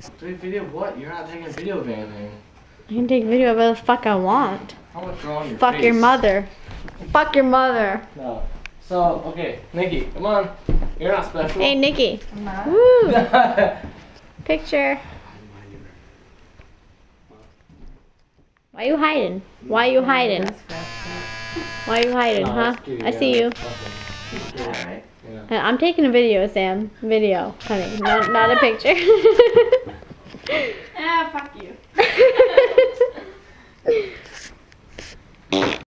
Take video of what? You're not taking a video of anything. I can take video of whatever the fuck I want. How much wrong your Fuck face? your mother. Fuck your mother. No. So, okay, Nikki, come on. You're not special. Hey, Nikki. I'm not. Woo. Picture. Why you hiding? Why you hiding? Why you hiding, No, huh? that's cute, I see you. Alright. Yeah. I'm taking a video, Sam. Video, honey. Not a picture. Ah, fuck you.